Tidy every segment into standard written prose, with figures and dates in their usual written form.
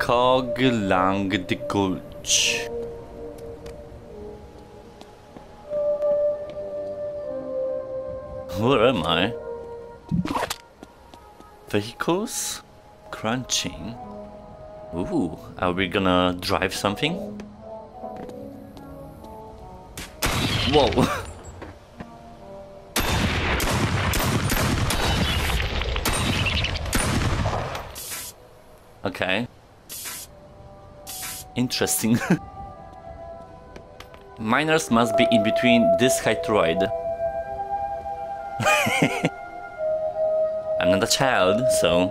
Cog lang de Gulch. Where am I? Vehicles? Crunching. Ooh, are we gonna drive something? Whoa! Okay. Interesting. Miners must be in between this hydroid. I'm not a child, so...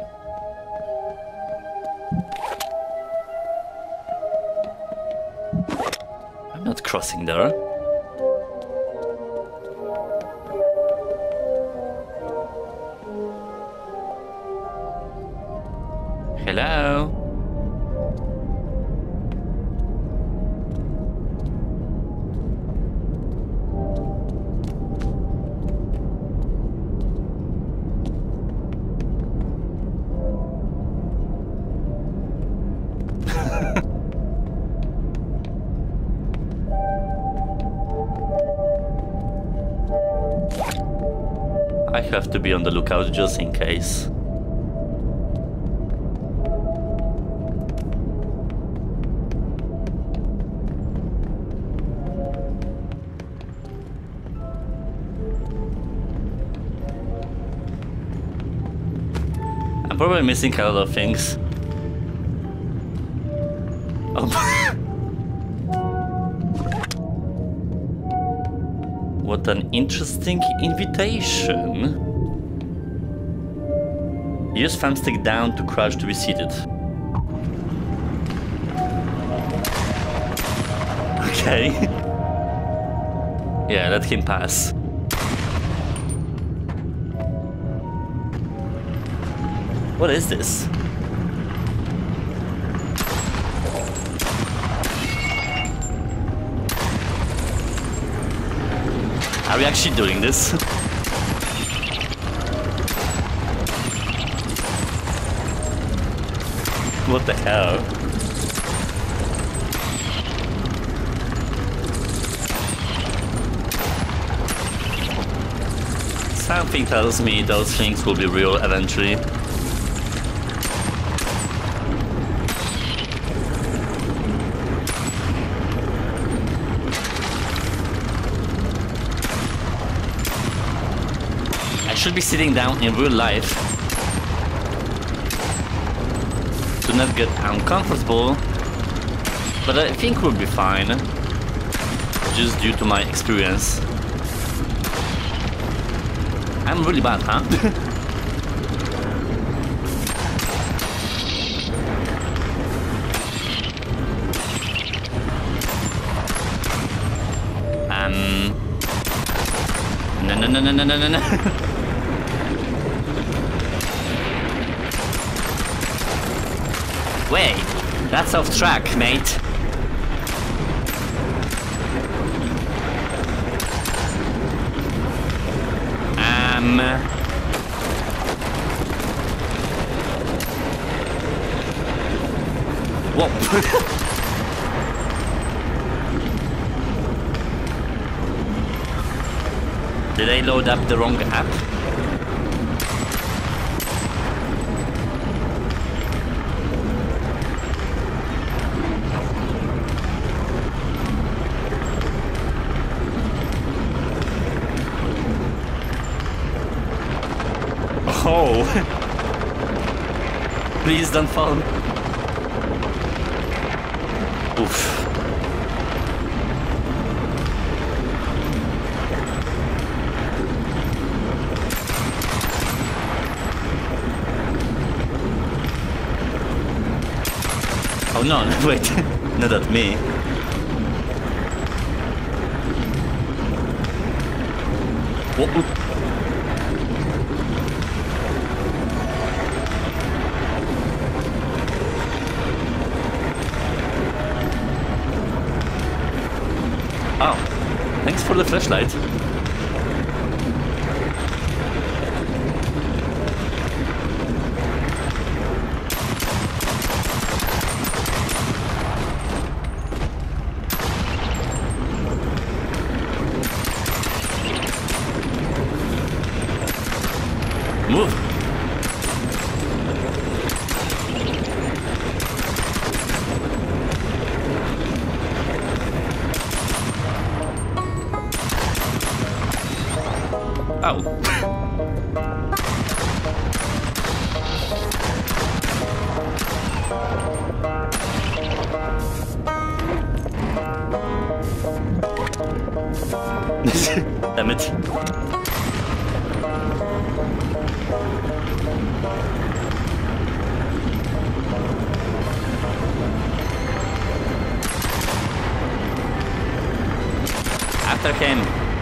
I'm not crossing there. Hello? I have to be on the lookout just in case. I'm probably missing a lot of things. Oh. What an interesting invitation. Use thumbstick down to crouch to be seated. Okay. Yeah, let him pass. What is this? Are we actually doing this? What the hell? Something tells me those things will be real eventually. Should be sitting down in real life. Do not get uncomfortable, but I think we'll be fine, just due to my experience. I'm really bad, huh? No. Wait, that's off track, mate. Whoa. Did I load up the wrong app? Oh! Please don't fall. Oof. Oh no, wait, not at me. Whoa. Oh, thanks for the flashlight. Damn it. After him.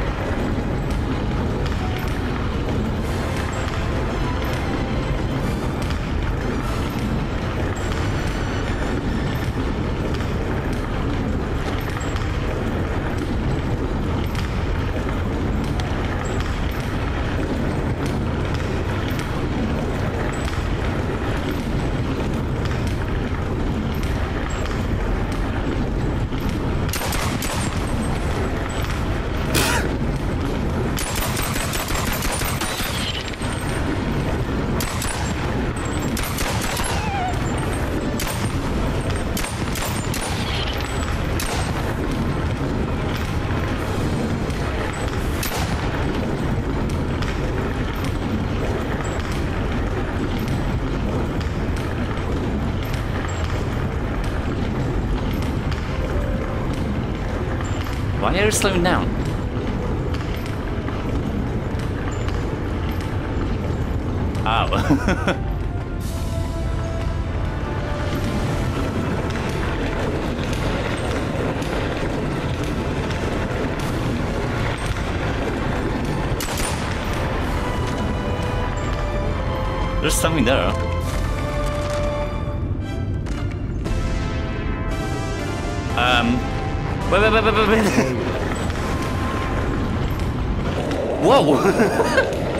Why are you slowing down? Ow. There's something there. Wait. Whoa!